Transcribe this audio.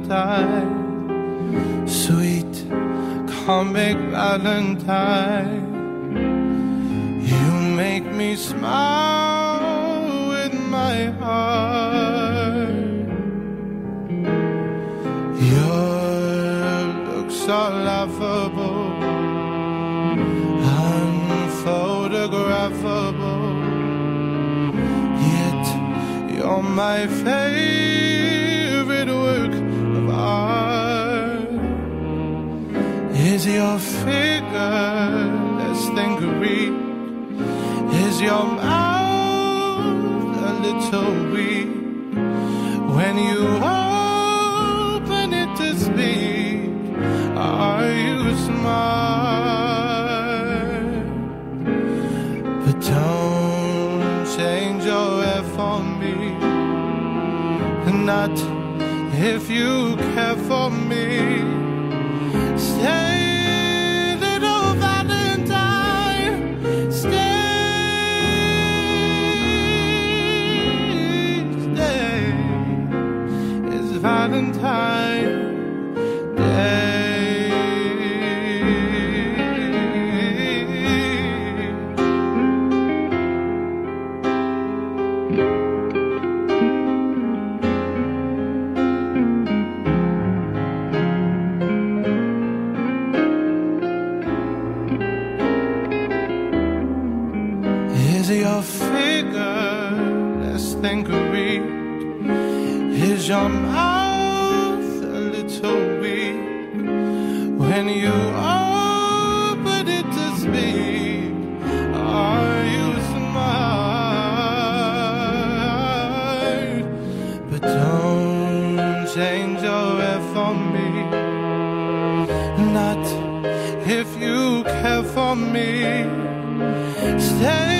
Valentine, sweet comic Valentine. You make me smile with my heart. Your looks are laughable, unphotographable, yet you're my favorite work of art. Is your figure less than Greek? Is your mouth a little weak when you open it to speak? Are you smart? But don't change your hair for me, not if you care for me. Stay, little Valentine, stay. It's Valentine Day. Is your figure less than Greek? Is your mouth a little weak when you open it to speak? Are you smart? But don't change your hair for me, not if you care for me. Stay,